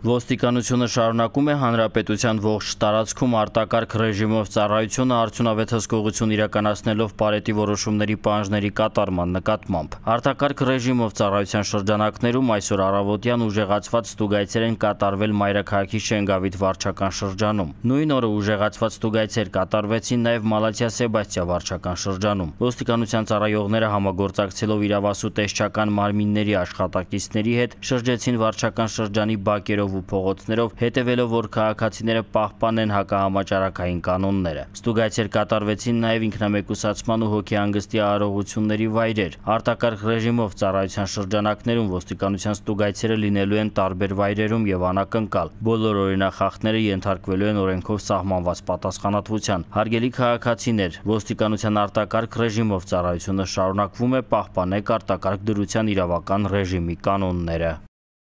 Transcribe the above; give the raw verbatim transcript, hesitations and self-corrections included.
Ոստիկանությունը շարունակում է հանրապետության ողջ տարածքում արտակարգ ռեժիմով ծառայությունը արդյունավետ հսկողություն իրականացնելով Պարետի որոշումների պահանջների կատարման նկատմամբ։ Արտակարգ ռեժիմով ծառայության շրջանակներում այսօր առավոտյան ուժեղացված ստուգայցեր են կատարվել Մայրաքաղաքի Շենգավիթ վարչական շրջանում։ Նույն օրը ուժեղացված ստուգայցեր կատարվեցին նաև Մալաթիա Սեբաստիա վարչական շրջանում։ Ոստիկանության ծառայողները համագործակցելով իրավասու տեսչական մարմինների աշխատակիցների հետ շրջեցին վարչական շրջանի բակերով ու փողոցներով, հետևելով, որ քաղաքացիները պահպանեն հակահամաճարակային կանոնները։ Ստուգայցեր կատարվեցին նաև ինքնամեկուսացման ու հոգեհանգստի արարողությունների վայրեր։ Արտակարգ ռեժիմով ծառայության շրջանակներում ոստիկանության ստուգայցերը լինելու են տարբեր վայրերում եւ անակնկալ։ Բոլոր օրինախախտները ենթարկվելու են օրենքով սահմանված պատասխանատվության։ Հարգելի քաղաքացիներ, ոստիկանության արտակարգ ռեժիմով ծառայությունը շարունակվում է, պահպանեք արտակարգ դրության իրավական ռեժիմի կանոնները։